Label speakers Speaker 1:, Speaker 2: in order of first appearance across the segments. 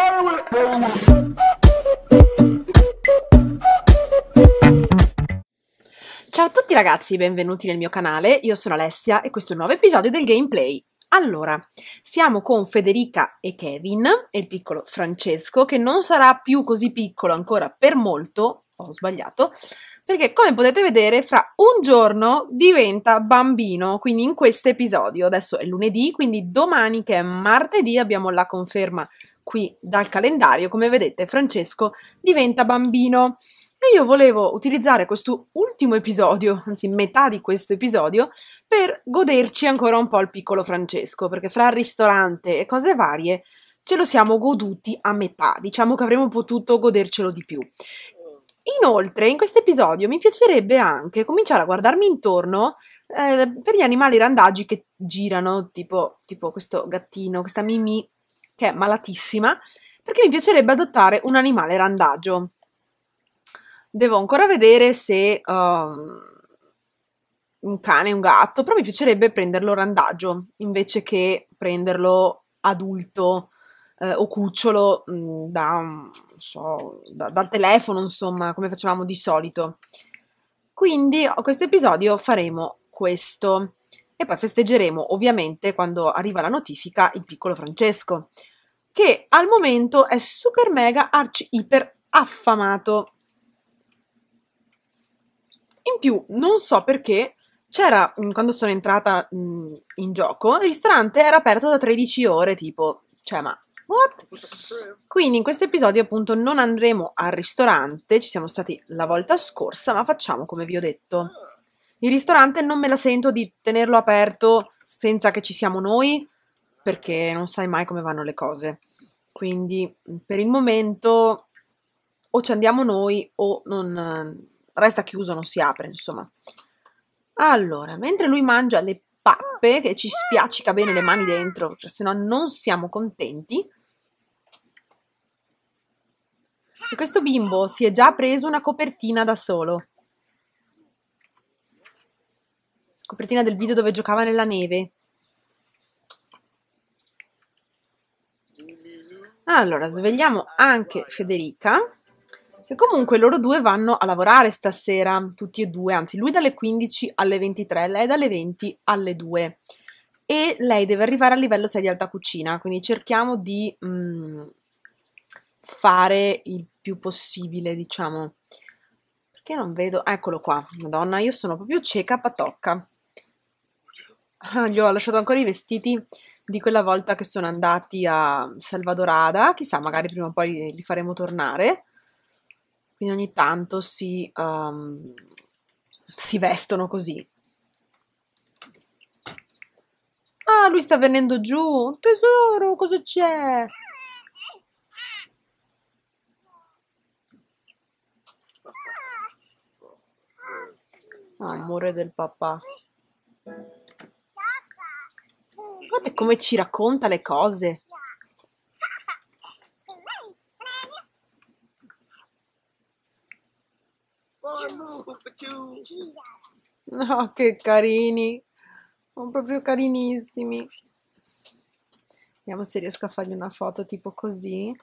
Speaker 1: Ciao a tutti ragazzi, benvenuti nel mio canale, io sono Alessia e questo è un nuovo episodio del gameplay. Allora, siamo con Federica e Kevin e il piccolo Francesco, che non sarà più così piccolo ancora per molto, ho sbagliato, perché come potete vedere fra un giorno diventa bambino, quindi in questo episodio, adesso è lunedì, quindi domani che è martedì abbiamo la conferma qui dal calendario, come vedete Francesco diventa bambino. E io volevo utilizzare questo ultimo episodio, anzi metà di questo episodio, per goderci ancora un po' il piccolo Francesco, perché fra il ristorante e cose varie ce lo siamo goduti a metà, diciamo che avremmo potuto godercelo di più. Inoltre, in questo episodio mi piacerebbe anche cominciare a guardarmi intorno per gli animali randagi che girano, tipo questo gattino, questa Mimì, che è malatissima, perché mi piacerebbe adottare un animale randagio. Devo ancora vedere se un cane e un gatto, però mi piacerebbe prenderlo randagio invece che prenderlo adulto o cucciolo non so, dal telefono, insomma, come facevamo di solito. Quindi a questo episodio faremo questo e poi festeggeremo ovviamente quando arriva la notifica il piccolo Francesco, che al momento è super mega arci iper affamato. In più, non so perché, c'era, quando sono entrata in gioco, il ristorante era aperto da 13 ore, tipo, cioè, ma what? Quindi in questo episodio appunto non andremo al ristorante, ci siamo stati la volta scorsa, ma facciamo come vi ho detto. Il ristorante non me la sento di tenerlo aperto senza che ci siamo noi, perché non sai mai come vanno le cose. Quindi per il momento o ci andiamo noi o non resta chiuso, non si apre, insomma. Allora, mentre lui mangia le pappe, che ci spiaccica bene le mani dentro, perché sennò non siamo contenti, e questo bimbo si è già preso una copertina da solo. Copertina del video dove giocava nella neve. Allora, svegliamo anche Federica. E comunque loro due vanno a lavorare stasera, tutti e due, anzi lui dalle 15 alle 23, lei dalle 20 alle 2 e lei deve arrivare al livello 6 di alta cucina, quindi cerchiamo di fare il più possibile, diciamo. Perché non vedo? Eccolo qua, madonna, io sono proprio cieca patocca. Gli ho lasciato ancora i vestiti di quella volta che sono andati a Salvadorada, chissà, magari prima o poi li faremo tornare. Quindi ogni tanto si vestono così. Ah, lui sta venendo giù. Tesoro, cosa c'è? Amore del papà. Guardate come ci racconta le cose. No, che carini. Sono proprio carinissimi. Vediamo se riesco a fargli una foto tipo così.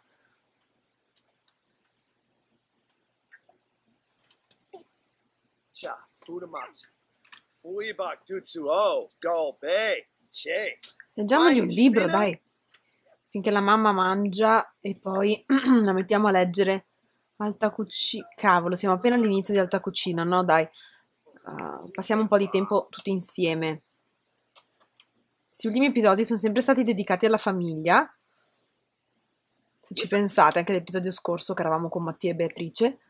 Speaker 1: Leggiamogli un libro, dai. Finché la mamma mangia e poi la mettiamo a leggere Alta Cucina. Cavolo, siamo appena all'inizio di Alta Cucina, no? Dai. Passiamo un po' di tempo tutti insieme. Questi ultimi episodi sono sempre stati dedicati alla famiglia. Se ci pensate, anche l'episodio scorso che eravamo con Mattia e Beatrice.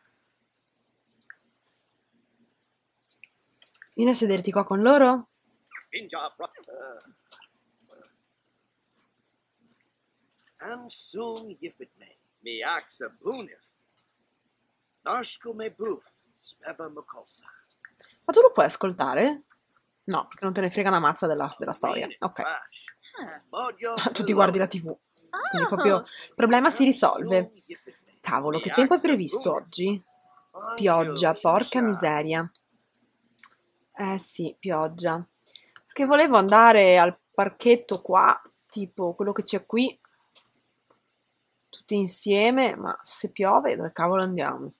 Speaker 1: Vieni a sederti qua con loro? Ma tu lo puoi ascoltare? No, perché non te ne frega una mazza della storia. Ok. Tu ti guardi la TV. Quindi proprio il problema si risolve. Cavolo, che tempo è previsto oggi? Pioggia, porca miseria. Sì, pioggia. Perché volevo andare al parchetto qua, tipo quello che c'è qui, tutti insieme, ma se piove dove cavolo andiamo?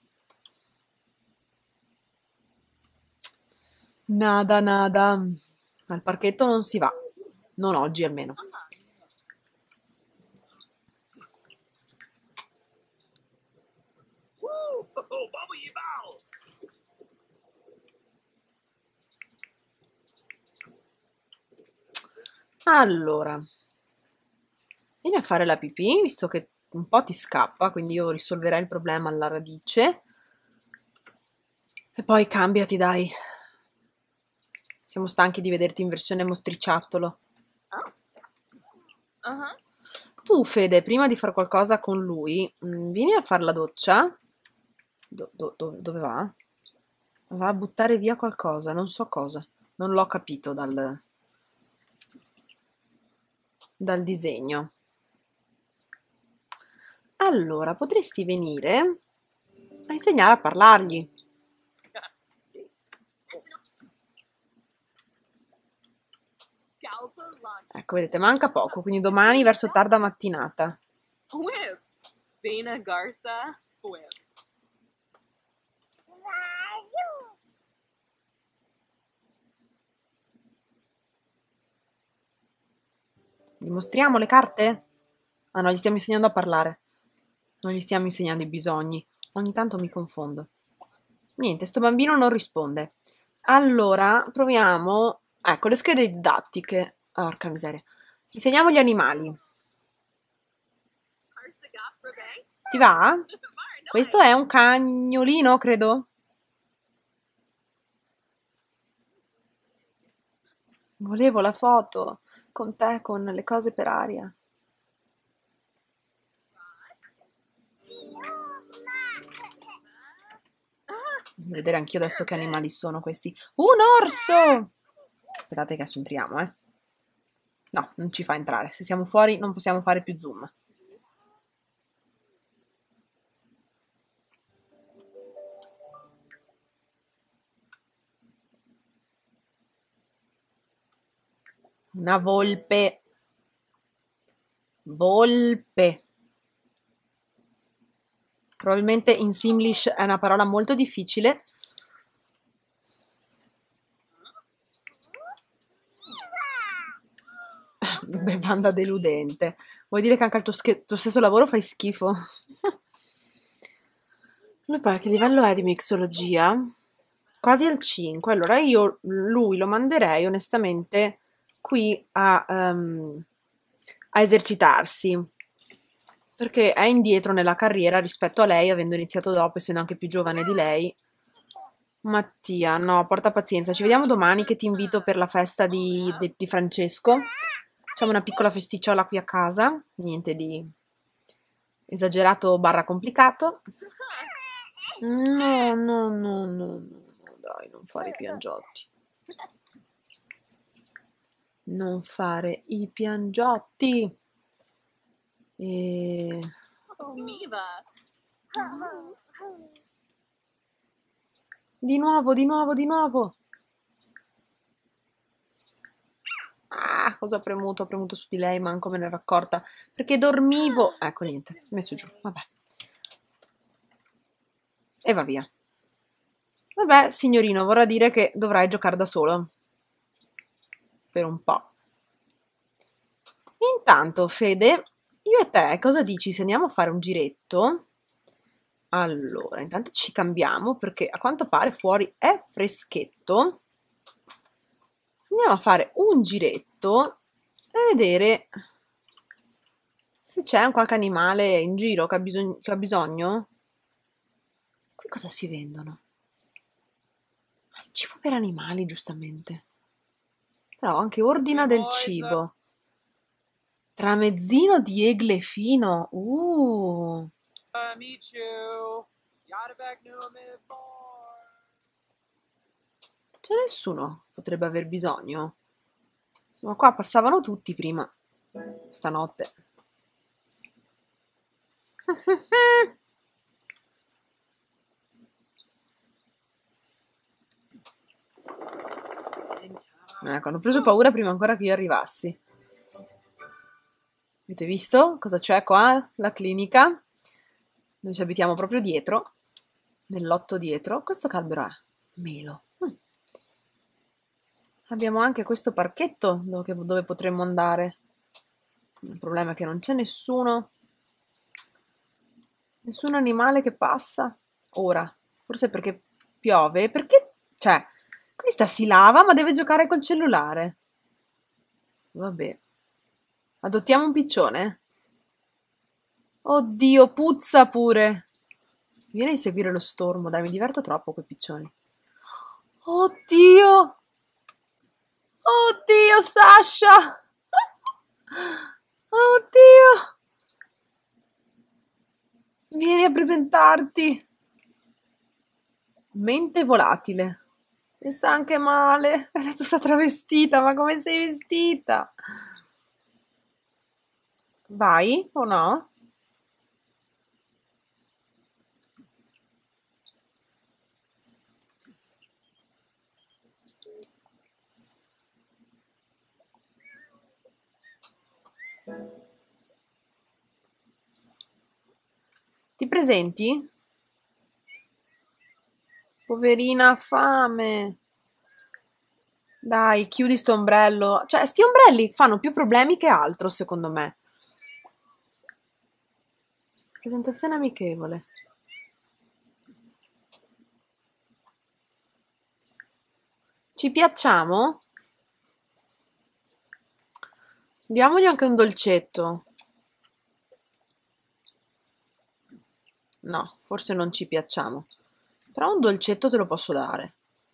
Speaker 1: Nada, nada. Al parchetto non si va. Non oggi almeno. Allora, vieni a fare la pipì, visto che un po' ti scappa, quindi io risolverei il problema alla radice. E poi cambiati, dai. Siamo stanchi di vederti in versione mostriciattolo. Tu, Fede, prima di fare qualcosa con lui, vieni a fare la doccia. Dove va? Va a buttare via qualcosa, non so cosa. Non l'ho capito dal disegno. Allora, potresti venire a insegnare a parlargli. Ecco, vedete, manca poco, quindi domani verso tarda mattinata. Gli mostriamo le carte? Ah no, gli stiamo insegnando a parlare. Non gli stiamo insegnando i bisogni. Ogni tanto mi confondo. Niente, sto bambino non risponde. Allora, proviamo. Ecco, le schede didattiche. Porca miseria. Insegniamo gli animali. Ti va? Questo è un cagnolino, credo. Volevo la foto con te, con le cose per aria. Vedere anch'io adesso che animali sono questi. Un orso! Aspettate che adesso entriamo, eh. No, non ci fa entrare. Se siamo fuori non possiamo fare più zoom. Una volpe. Volpe. Probabilmente in Simlish è una parola molto difficile. Bevanda deludente. Vuoi dire che anche al tuo stesso lavoro fai schifo? Lui poi a che livello è di mixologia? Quasi al 5. Allora io lui lo manderei onestamente qui a esercitarsi. Perché è indietro nella carriera rispetto a lei, avendo iniziato dopo, essendo anche più giovane di lei. Mattia, no, porta pazienza. Ci vediamo domani che ti invito per la festa di Francesco. Facciamo una piccola festicciola qui a casa. Niente di esagerato barra complicato. No, no, no, no, no, dai, non fare i piangiotti. Non fare i piangiotti. E... Di nuovo, di nuovo, di nuovo. Ah, cosa ho premuto? Ho premuto su di lei, manco me ne ero accorta. Perché dormivo. Ecco, niente, messo giù, vabbè. E va via. Vabbè, signorino, vorrà dire che dovrai giocare da solo. Per un po'. Intanto, Fede, io e te, cosa dici se andiamo a fare un giretto? Allora, intanto ci cambiamo perché a quanto pare fuori è freschetto. Andiamo a fare un giretto e vedere se c'è un qualche animale in giro che ha bisogno. Qui cosa si vendono? Ah, il cibo per animali, giustamente. Però anche ordina del cibo. Tramezzino di Eglefino. C'è nessuno potrebbe aver bisogno. Insomma, qua passavano tutti prima. Stanotte. Ecco, hanno preso paura prima ancora che io arrivassi. Avete visto cosa c'è qua? La clinica. Noi ci abitiamo proprio dietro, nell'otto dietro. Questo che albero è? Melo. Abbiamo anche questo parchetto dove potremmo andare. Il problema è che non c'è nessun animale che passa. Ora, forse perché piove. Perché, cioè, questa si lava ma deve giocare col cellulare. Vabbè. Adottiamo un piccione? Oddio, puzza pure. Vieni a seguire lo stormo, dai, mi diverto troppo coi piccioni. Oddio! Oddio, Sasha! Oddio! Vieni a presentarti. Mente volatile. E sta anche male. Adesso sta travestita, ma come sei vestita? Vai o no? Ti presenti? Poverina, ha fame. Dai, chiudi sto ombrello. Cioè, sti ombrelli fanno più problemi che altro, secondo me. Presentazione amichevole. Ci piacciamo? Diamogli anche un dolcetto. No, forse non ci piacciamo. Però un dolcetto te lo posso dare.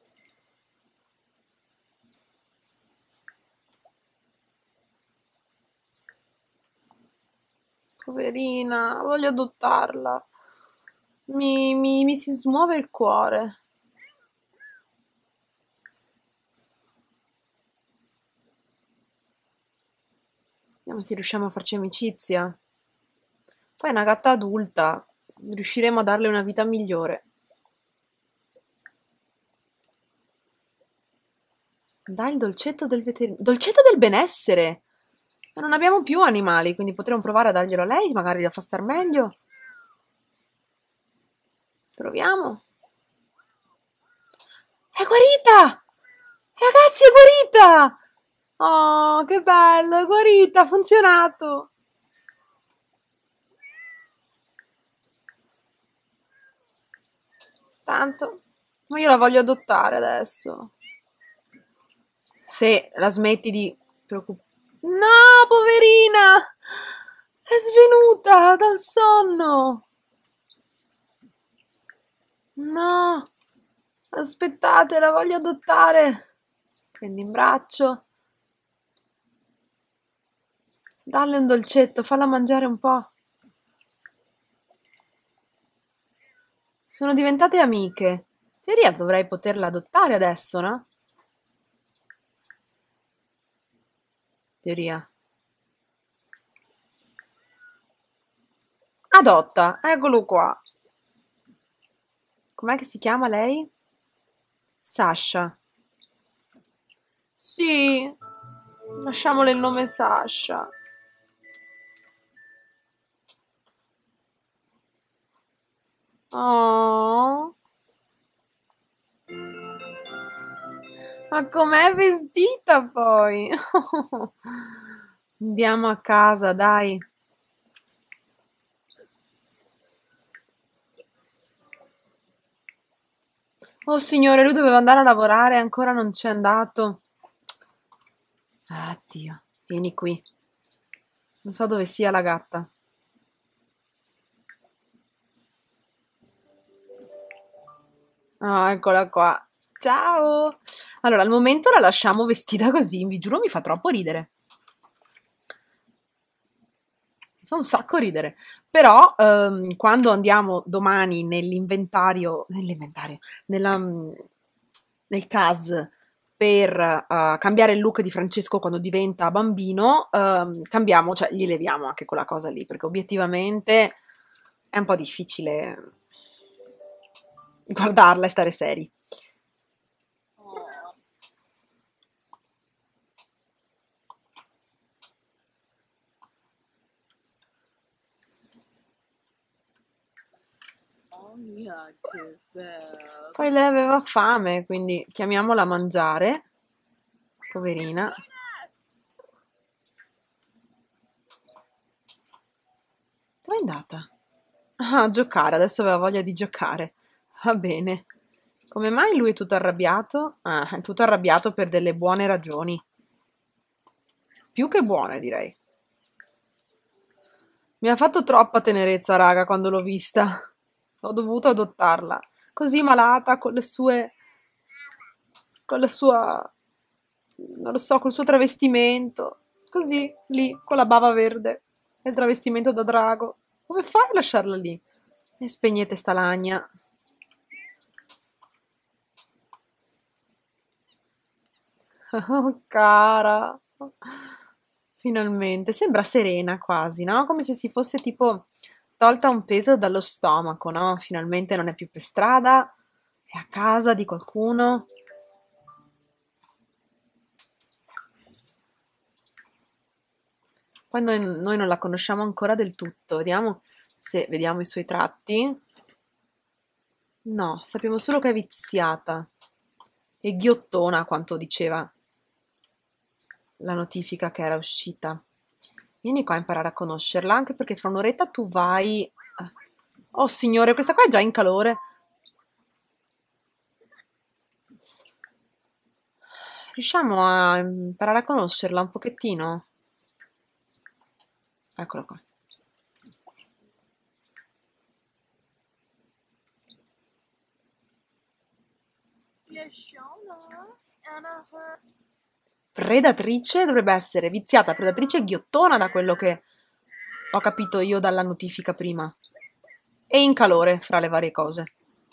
Speaker 1: Poverina, voglio adottarla. Mi si smuove il cuore. Vediamo se riusciamo a farci amicizia. Poi è una gatta adulta. Riusciremo a darle una vita migliore. Dai il dolcetto del veterinario. Dolcetto del benessere! Ma non abbiamo più animali, quindi potremmo provare a darglielo a lei, magari la fa star meglio. Proviamo. È guarita! Ragazzi, è guarita! Oh, che bello, è guarita, ha funzionato. Tanto, ma io la voglio adottare adesso. Se la smetti di preoccupare. No, poverina! È svenuta dal sonno. No, aspettate, la voglio adottare. Prendi in braccio. Dalle un dolcetto, falla mangiare un po'. Sono diventate amiche. In teoria dovrei poterla adottare adesso, no? Teoria. Adotta, eccolo qua. Com'è che si chiama lei? Sasha. Sì, lasciamole il nome Sasha. Oh, ma com'è vestita poi? Andiamo a casa, dai. Oh signore, lui doveva andare a lavorare e ancora non c'è andato. Ah, Dio, vieni qui. Non so dove sia la gatta. Ah, eccola qua. Ciao! Allora, al momento la lasciamo vestita così, vi giuro mi fa troppo ridere. Mi fa un sacco ridere. Però, quando andiamo domani nel CAS per cambiare il look di Francesco quando diventa bambino, cambiamo, cioè gli leviamo anche quella cosa lì, perché obiettivamente è un po' difficile guardarla e stare seri. Poi lei aveva fame, quindi chiamiamola a mangiare. Poverina. Dove è andata? Ah, a giocare, adesso aveva voglia di giocare. Va bene. Come mai lui è tutto arrabbiato? Ah, è tutto arrabbiato per delle buone ragioni. Più che buone, direi. Mi ha fatto troppa tenerezza, raga, quando l'ho vista. Ho dovuto adottarla. Così malata, con le sue... con la sua... non lo so, col suo travestimento. Così, lì, con la bava verde. E il travestimento da drago. Come fai a lasciarla lì? E spegnete sta lagna. Oh, cara. Finalmente. Sembra serena quasi, no? Come se si fosse tipo tolta un peso dallo stomaco, no? Finalmente non è più per strada, è a casa di qualcuno. Poi noi non la conosciamo ancora del tutto. Vediamo se vediamo i suoi tratti. No, sappiamo solo che è viziata e ghiottona, quanto diceva la notifica che era uscita. Vieni qua a imparare a conoscerla, anche perché fra un'oretta tu vai... Oh signore, questa qua è già in calore. Riusciamo a imparare a conoscerla un pochettino? Eccola qua. Predatrice dovrebbe essere viziata, predatrice e ghiottona da quello che ho capito io dalla notifica prima. E in calore, fra le varie cose.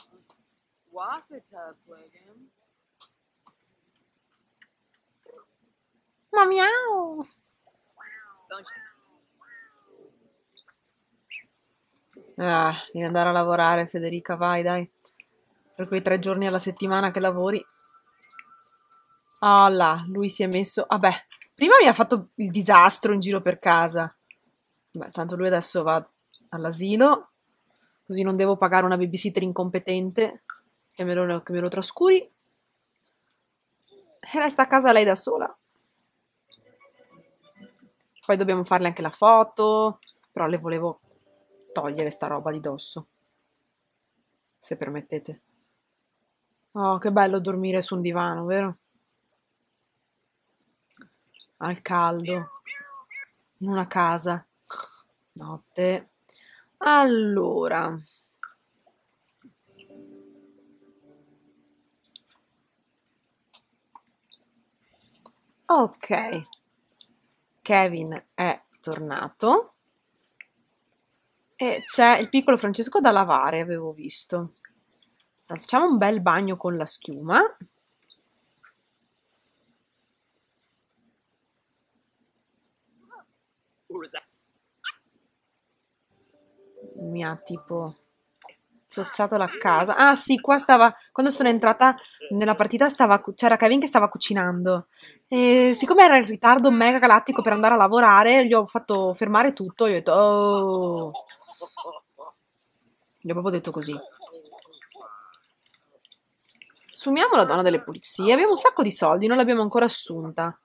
Speaker 1: Ma miau! Ah, devi andare a lavorare, Federica, vai, dai. Per quei 3 giorni alla settimana che lavori. Ah là, lui si è messo... Vabbè, prima mi ha fatto il disastro in giro per casa. Beh, tanto lui adesso va all'asilo, così non devo pagare una babysitter incompetente che me lo trascuri. E resta a casa lei da sola. Poi dobbiamo farle anche la foto, però le volevo togliere sta roba di dosso, se permettete. Oh, che bello dormire su un divano, vero? Al caldo, in una casa. Notte. Allora, ok. Kevin è tornato e c'è il piccolo Francesco da lavare, avevo visto. Allora, facciamo un bel bagno con la schiuma. Mi ha tipo zozzato la casa. Ah sì, qua stava, quando sono entrata nella partita c'era Kevin che stava cucinando. E siccome era in ritardo mega galattico per andare a lavorare, gli ho fatto fermare tutto. Gli ho detto, oh. Gli ho proprio detto così. Assumiamo la donna delle pulizie. Abbiamo un sacco di soldi, non l'abbiamo ancora assunta.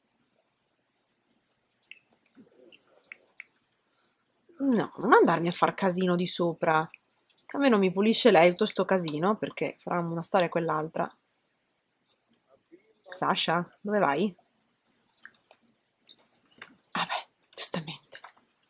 Speaker 1: No, non andarmi a far casino di sopra. Che almeno mi pulisce lei tutto sto casino, perché farà una storia e quell'altra. Sasha, dove vai? Vabbè, giustamente.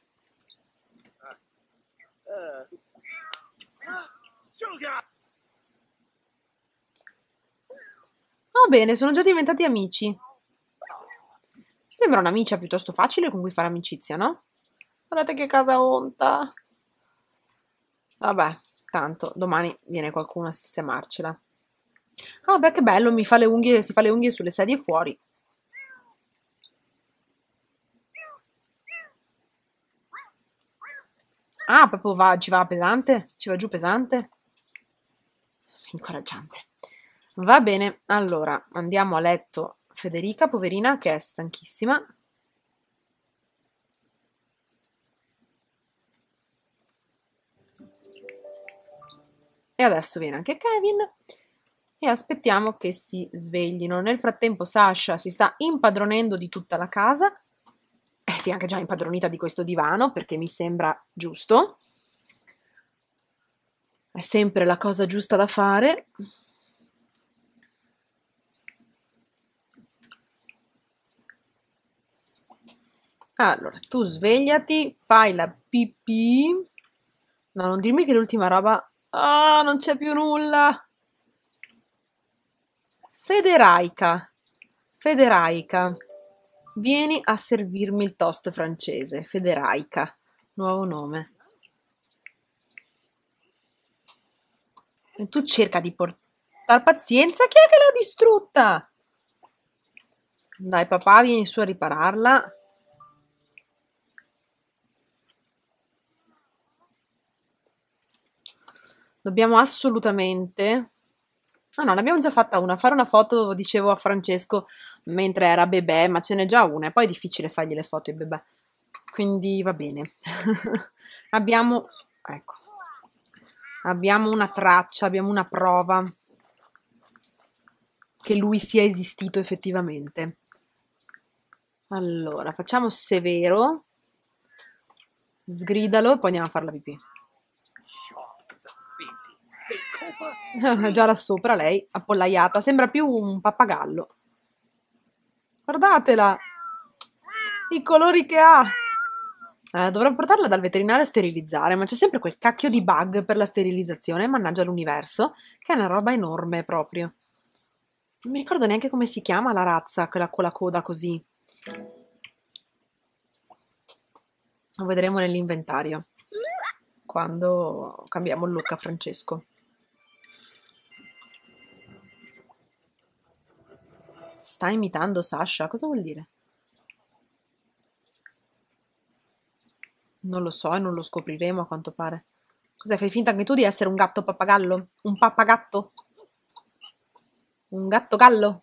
Speaker 1: Va bene, sono già diventati amici. Sembra un'amicia piuttosto facile con cui fare amicizia, no? Guardate che casa onta. Vabbè, tanto domani viene qualcuno a sistemarcela. Ah, beh, che bello, mi fa le unghie, si fa le unghie sulle sedie fuori. Ah, proprio ci va pesante? Ci va giù pesante? Incoraggiante. Va bene, allora andiamo a letto Federica, poverina, che è stanchissima. E adesso viene anche Kevin e aspettiamo che si sveglino. Nel frattempo Sasha si sta impadronendo di tutta la casa. Si è anche già impadronita di questo divano perché mi sembra giusto. È sempre la cosa giusta da fare. Allora, tu svegliati, fai la pipì. No, non dirmi che l'ultima roba... Ah, non c'è più nulla! Federaica. Federaica. Vieni a servirmi il toast francese. Federaica. Nuovo nome. E tu cerca di portare pazienza. Chi è che l'ha distrutta? Dai, papà, vieni su a ripararla. Dobbiamo assolutamente... Ah no, ne abbiamo già fatta una. Fare una foto, dicevo a Francesco, mentre era bebè, ma ce n'è già una. E poi è difficile fargli le foto ai bebè. Quindi va bene. Abbiamo... Ecco. Abbiamo una traccia, abbiamo una prova che lui sia esistito effettivamente. Allora, facciamo severo. Sgridalo e poi andiamo a fare la pipì. Già là sopra lei, appollaiata, sembra più un pappagallo. Guardatela! I colori che ha! Dovrò portarla dal veterinario a sterilizzare, ma c'è sempre quel cacchio di bug per la sterilizzazione, mannaggia l'universo, che è una roba enorme proprio. Non mi ricordo neanche come si chiama la razza, quella con la coda così. Lo vedremo nell'inventario, quando cambiamo il look a Francesco. Sta imitando Sasha? Cosa vuol dire? Non lo so e non lo scopriremo a quanto pare. Cos'è? Fai finta anche tu di essere un gatto pappagallo? Un pappagatto? Un gatto gallo?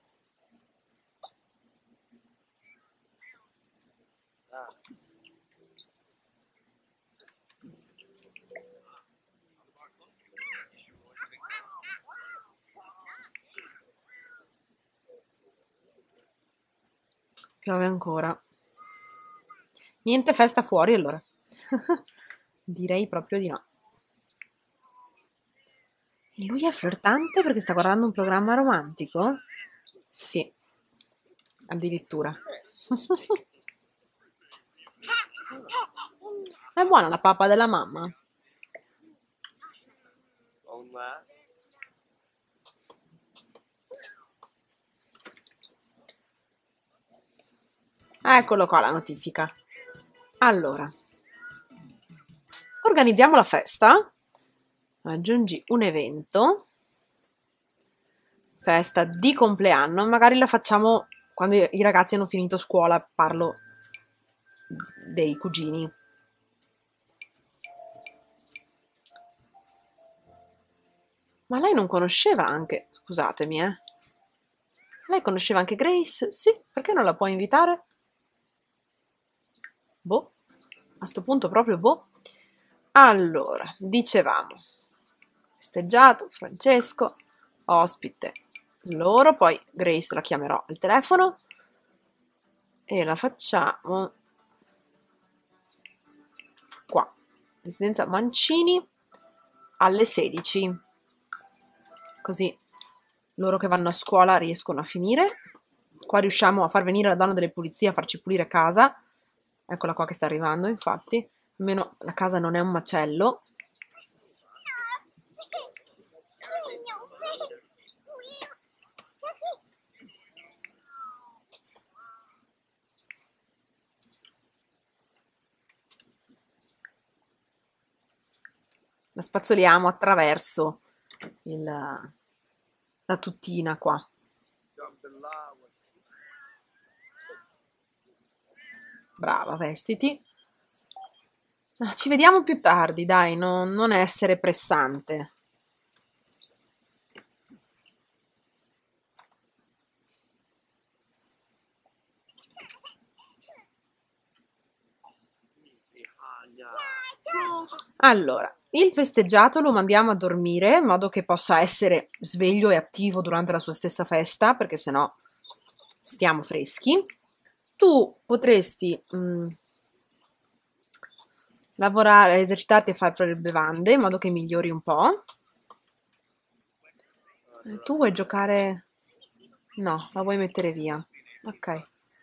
Speaker 1: Piove ancora. Niente festa fuori allora. Direi proprio di no. E lui è flirtante perché sta guardando un programma romantico? Sì, addirittura. È buona la pappa della mamma. Eccolo qua la notifica. Allora, organizziamo la festa. Aggiungi un evento. Festa di compleanno. Magari la facciamo quando i ragazzi hanno finito scuola. Parlo dei cugini. Ma lei non conosceva anche... Scusatemi, Lei conosceva anche Grace? Sì, perché non la può invitare? Boh, a sto punto proprio boh. Allora, dicevamo, festeggiato, Francesco, ospite loro, poi Grace la chiamerò al telefono e la facciamo qua, residenza Mancini alle 16, così loro che vanno a scuola riescono a finire. Qua riusciamo a far venire la donna delle pulizie a farci pulire casa. Eccola qua che sta arrivando, infatti. Almeno la casa non è un macello. La spazzoliamo attraverso la tuttina qua. Brava, vestiti. Ci vediamo più tardi, dai, non essere pressante. Allora, Il festeggiato lo mandiamo a dormire in modo che possa essere sveglio e attivo durante la sua stessa festa, perché sennò stiamo freschi. Tu potresti lavorare, esercitarti a fare le bevande in modo che migliori un po'. Tu vuoi giocare? No, la vuoi mettere via. Ok.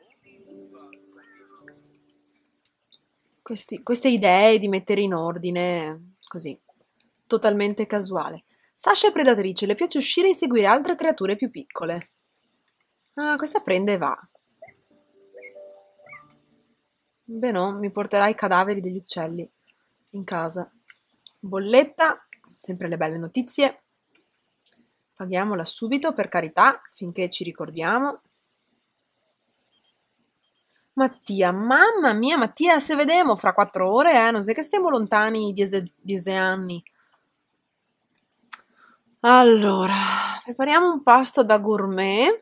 Speaker 1: Queste idee di mettere in ordine, così, totalmente casuale. Sasha è predatrice, le piace uscire e inseguire altre creature più piccole. Ah, questa prende e va. Beh no, mi porterai i cadaveri degli uccelli in casa. Bolletta, sempre le belle notizie. Paghiamola subito, per carità, finché ci ricordiamo. Mattia, mamma mia, Mattia, se vediamo fra 4 ore, non sai che stiamo lontani 10 anni. Allora, prepariamo un pasto da gourmet.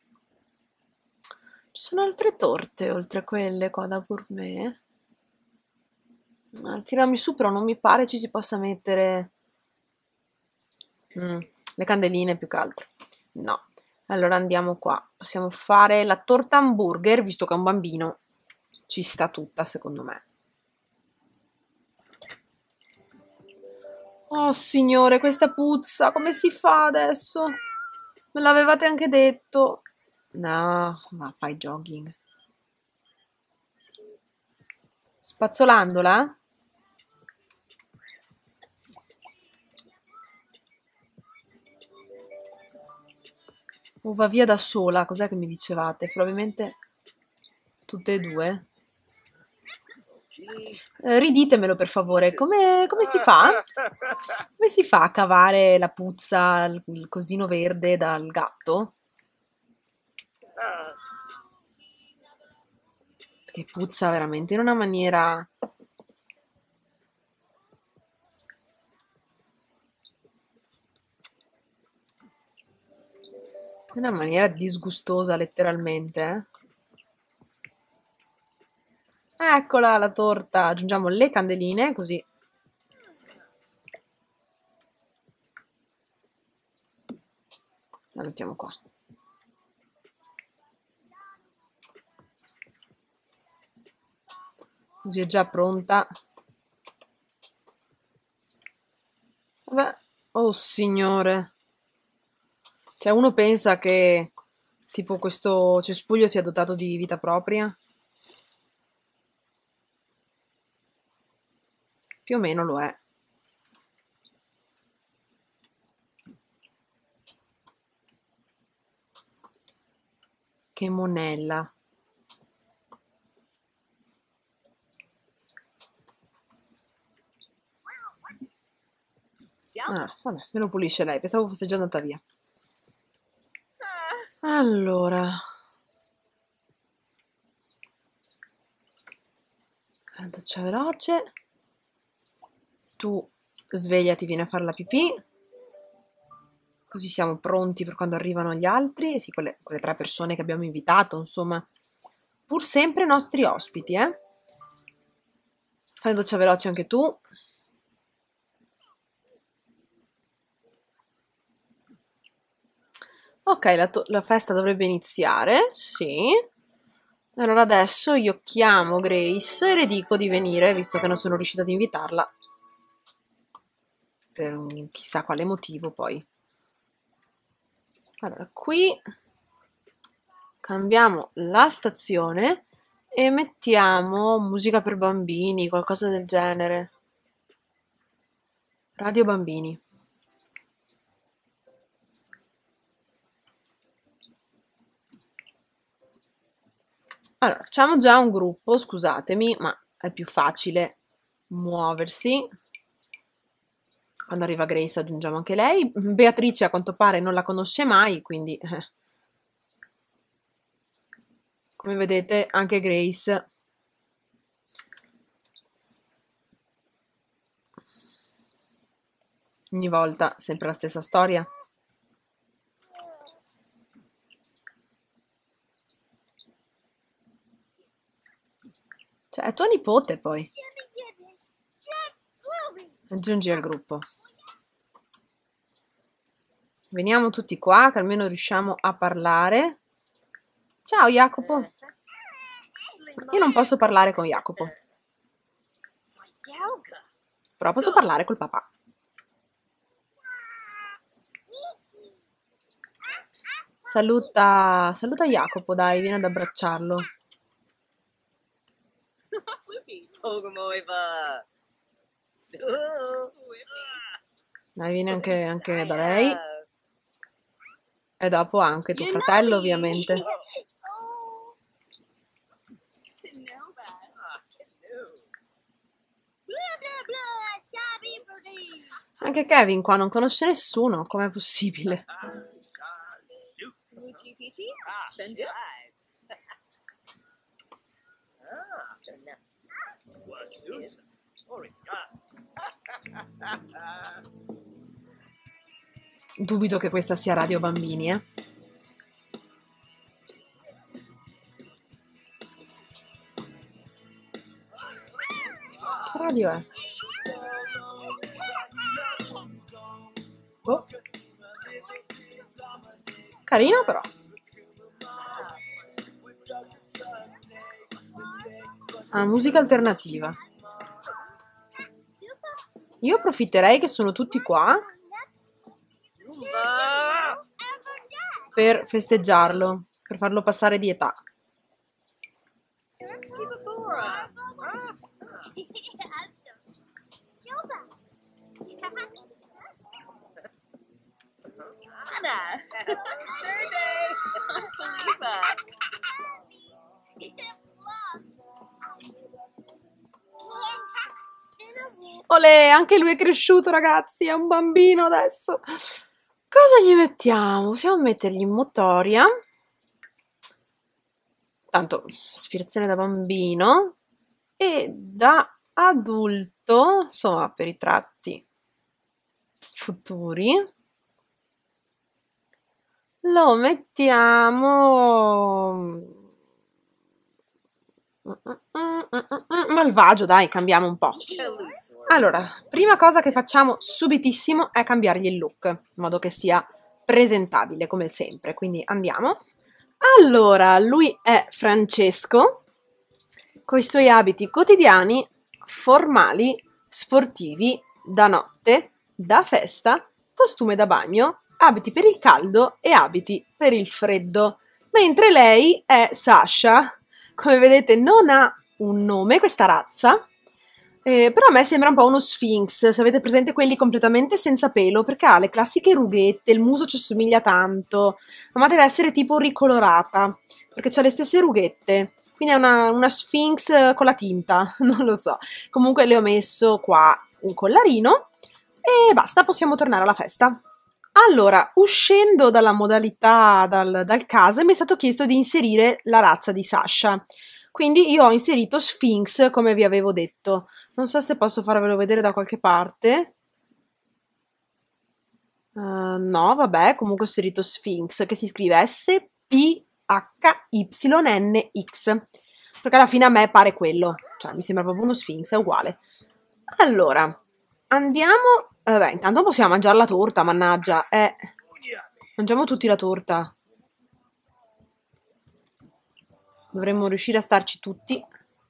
Speaker 1: Ci sono altre torte oltre a quelle qua da gourmet? Tiramisù però non mi pare ci si possa mettere le candeline più che altro. No. Allora andiamo qua. Possiamo fare la torta hamburger, visto che è un bambino. Ci sta tutta, secondo me. Oh signore, questa puzza, come si fa adesso? Me l'avevate anche detto. No, ma fai jogging. Spazzolandola? O va via da sola? Cos'è che mi dicevate? Probabilmente tutte e due. Riditemelo per favore, come si fa? Come si fa a cavare la puzza, il cosino verde dal gatto? Che puzza veramente in una maniera... In una maniera disgustosa, letteralmente. Eccola la torta, aggiungiamo le candeline, così. La mettiamo qua. Così è già pronta. Vabbè. Oh signore. Cioè uno pensa che tipo questo cespuglio sia dotato di vita propria. Più o meno lo è. Che monella. Ah, vabbè, me lo pulisce lei. Pensavo fosse già andata via. Allora, la doccia veloce. Tu svegliati, vieni a fare la pipì. Così siamo pronti per quando arrivano gli altri. Sì, quelle 3 persone che abbiamo invitato, insomma. Pur sempre nostri ospiti, eh? Fai la doccia veloce anche tu. Ok, la festa dovrebbe iniziare, sì. Allora adesso io chiamo Grace e le dico di venire, visto che non sono riuscita ad invitarla. Per un chissà quale motivo poi. Allora, qui cambiamo la stazione e mettiamo musica per bambini, qualcosa del genere. Radio bambini. Allora, facciamo già un gruppo, scusatemi, ma è più facile muoversi. Quando arriva Grace aggiungiamo anche lei. Beatrice a quanto pare non la conosce mai, quindi come vedete anche Grace ogni volta sempre la stessa storia. Cioè, è tua nipote poi. Aggiungi al gruppo. Veniamo tutti qua, che almeno riusciamo a parlare. Ciao Jacopo. Io non posso parlare con Jacopo, però posso parlare col papà. Saluta Jacopo, dai, vieni ad abbracciarlo. Dai, vieni anche da lei. E dopo anche tuo fratello, ovviamente. Anche Kevin qua non conosce nessuno, com'è possibile? Dubito che questa sia Radio Bambini, eh? Che radio è? Oh. Carina però. Ah, musica alternativa. Io approfitterei che sono tutti qua per festeggiarlo, per farlo passare di età. Olè, anche lui è cresciuto, ragazzi, è un bambino adesso. Cosa gli mettiamo? Possiamo mettergli motoria. Tanto, ispirazione da bambino. E da adulto, insomma, per i tratti futuri, lo mettiamo malvagio, dai, cambiamo un po'. Allora, prima cosa che facciamo subitissimo è cambiargli il look, in modo che sia presentabile come sempre, quindi andiamo. Allora, lui è Francesco, con i suoi abiti quotidiani, formali, sportivi, da notte, da festa, costume da bagno, abiti per il caldo e abiti per il freddo. Mentre lei è Sasha, come vedete non ha un nome questa razza, però a me sembra un po' uno Sphinx, se avete presente quelli completamente senza pelo, perché ha le classiche rughette, il muso ci assomiglia tanto, ma deve essere tipo ricolorata, perché ha le stesse rughette, quindi è una Sphinx con la tinta, non lo so. Comunque le ho messo qua un collarino e basta, possiamo tornare alla festa. Allora, uscendo dalla modalità dal caso, mi è stato chiesto di inserire la razza di Sasha. Quindi io ho inserito Sphinx, come vi avevo detto. Non so se posso farvelo vedere da qualche parte. No, vabbè, comunque ho inserito Sphinx, che si scrive S-P-H-Y-N-X. Perché alla fine a me pare quello. Cioè, mi sembra proprio uno Sphinx, è uguale. Allora, andiamo... Vabbè, intanto possiamo mangiare la torta, mannaggia. Mangiamo tutti la torta. Dovremmo riuscire a starci tutti.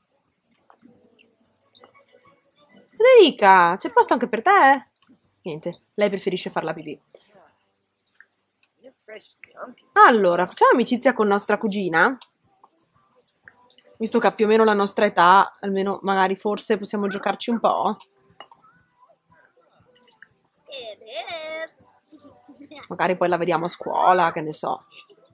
Speaker 1: Federica, c'è posto anche per te? Niente, lei preferisce far la pipì. Allora, facciamo amicizia con nostra cugina? Visto che ha più o meno la nostra età, almeno magari forse possiamo giocarci un po'. Magari poi la vediamo a scuola, che ne so.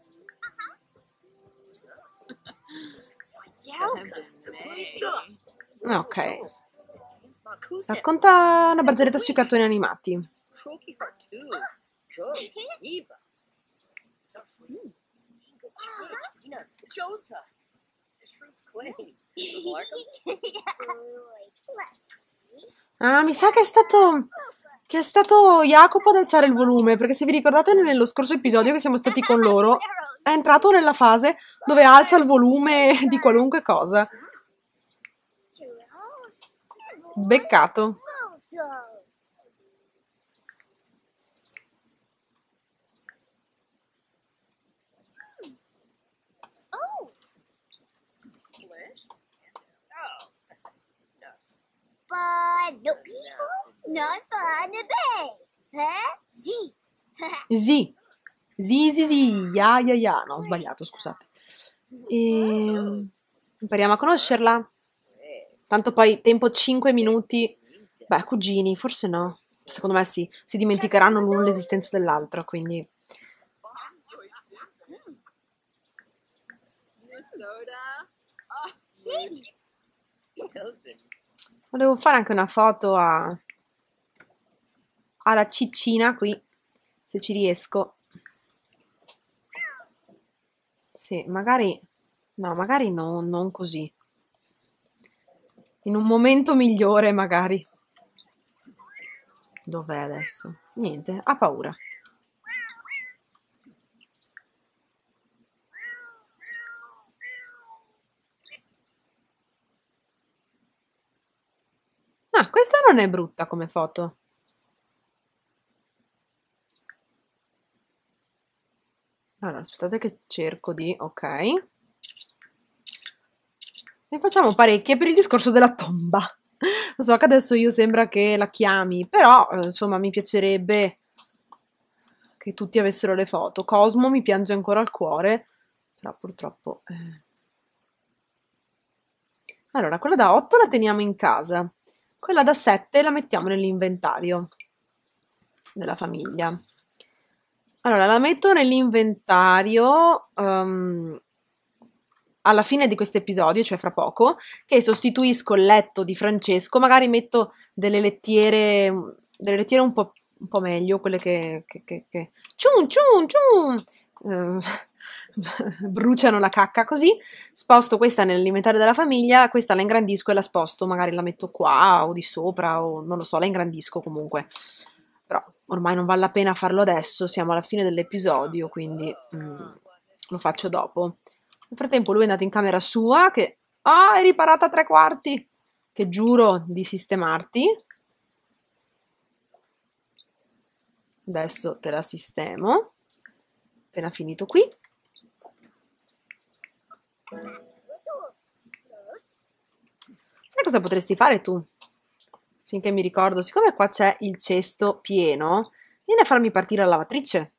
Speaker 1: Ok. Racconta una barzelletta sui cartoni animati. Ah, mi sa che è stato Jacopo ad alzare il volume, perché se vi ricordate nello scorso episodio che siamo stati con loro, è entrato nella fase dove alza il volume di qualunque cosa. Beccato. Sì, sì, ya, no, ho sbagliato, scusate. Impariamo a conoscerla. Tanto poi tempo 5 minuti. Beh, cugini, forse no. Secondo me sì, si dimenticheranno l'uno l'esistenza dell'altro, quindi... Volevo fare anche una foto alla ciccina qui, se ci riesco. Sì, magari... No, magari no, non così. In un momento migliore, magari. Dov'è adesso? Niente, ha paura. Ah, questa non è brutta come foto. Allora, aspettate che cerco di... Ok. Ne facciamo parecchie per il discorso della tomba. Lo so che adesso io sembra che la chiami, però, insomma, mi piacerebbe che tutti avessero le foto. Cosmo mi piange ancora al cuore, però purtroppo... Allora, quella da 8 la teniamo in casa. Quella da 7 la mettiamo nell'inventario della famiglia. Allora, la metto nell'inventario alla fine di questo episodio, cioè fra poco, che sostituisco il letto di Francesco, magari metto delle lettiere un po' meglio, quelle che... Ciun, ciun, ciun! Bruciano la cacca così, sposto questa nell'inventario della famiglia, questa la ingrandisco e la sposto, magari la metto qua o di sopra o non lo so, la ingrandisco comunque. Però ormai non vale la pena farlo adesso, siamo alla fine dell'episodio, quindi lo faccio dopo. Nel frattempo lui è andato in camera sua che... Ah, è riparata a 3/4! Che giuro di sistemarti. Adesso te la sistemo. Appena finito qui. Sai cosa potresti fare tu? Finché mi ricordo, siccome qua c'è il cesto pieno, vieni a farmi partire la lavatrice.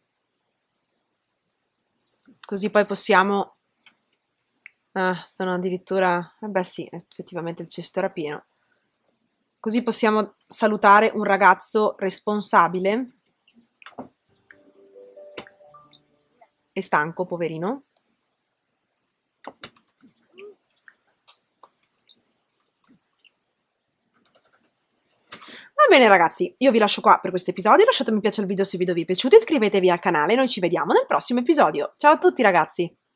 Speaker 1: Così poi possiamo... Ah, sono addirittura... beh sì, effettivamente il cesto era pieno. Così possiamo salutare un ragazzo responsabile e stanco, poverino. Va bene ragazzi, io vi lascio qua per questo episodio, lasciate un mi piace al video se il video vi è piaciuto, iscrivetevi al canale, noi ci vediamo nel prossimo episodio. Ciao a tutti ragazzi!